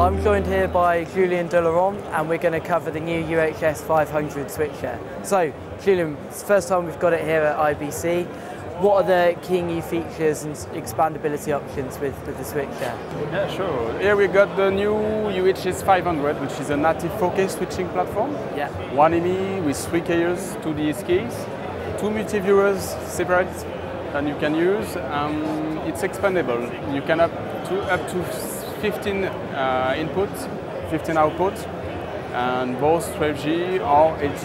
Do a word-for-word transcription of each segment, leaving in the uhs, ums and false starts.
I'm joined here by Julien Delaurent, and we're going to cover the new U H S five hundred switcher. So, Julien, it's the first time we've got it here at I B C. What are the key new features and expandability options with, with the switcher? Yeah, sure. Here we got the new U H S five hundred, which is a native four K switching platform. Yeah. One M E with three K's, two D S Ks, two multi-viewers separate, and you can use. Um, it's expandable. You can up to up to fifteen uh, input, fifteen output, and both twelve G or H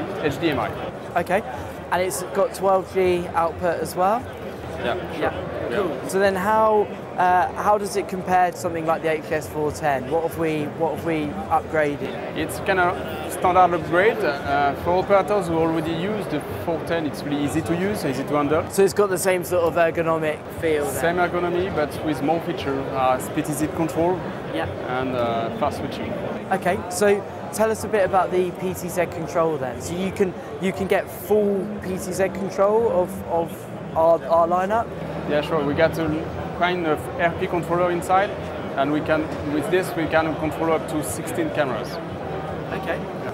D M I. Okay, and it's got twelve G output as well. Yeah. Sure. Yeah. Cool. Yeah. So then, how uh, how does it compare to something like the H S four ten? What have we what have we upgraded? It's kind of standard upgrade uh, for operators who already use the four ten. It's really easy to use, easy to handle. So it's got the same sort of ergonomic feel. Same then. ergonomy, but with more features, uh, split easy control, yeah, and uh, fast switching. Okay, so tell us a bit about the P T Z control then. So you can you can get full P T Z control of of our, our lineup. Yeah, sure. We got a kind of R P controller inside, and we can with this we can control up to sixteen cameras. Okay. Yeah.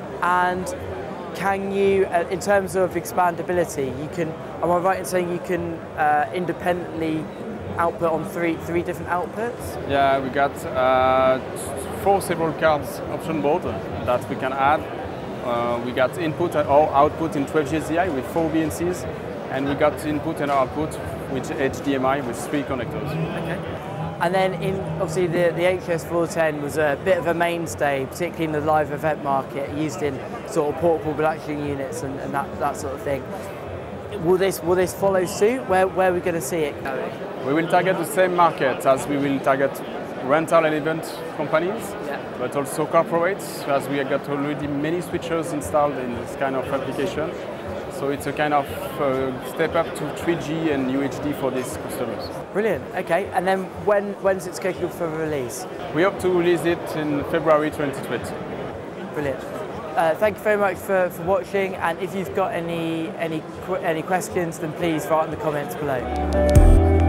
And can you, uh, in terms of expandability, you can, am I right in saying you can uh, independently output on three three different outputs? Yeah, we got uh, four several cards option board that we can add. Uh, we got input or output in twelve G S D I with four B N Cs, and we got input and output with H D M I with three connectors. Okay. And then, in obviously, the, the H S four ten was a bit of a mainstay, particularly in the live event market, used in sort of portable production units and, and that, that sort of thing. Will this will this follow suit? Where where are we going to see it going? We will target the same market as we will target rental and event companies, yeah, but also corporates, as we have got already many switchers installed in this kind of application. So it's a kind of uh, step up to three G and U H D for these customers. Brilliant. Okay, and then when when's it scheduled for release? We hope to release it in February twenty twenty. Brilliant. Uh, thank you very much for, for watching, and if you've got any any any questions, then please write in the comments below.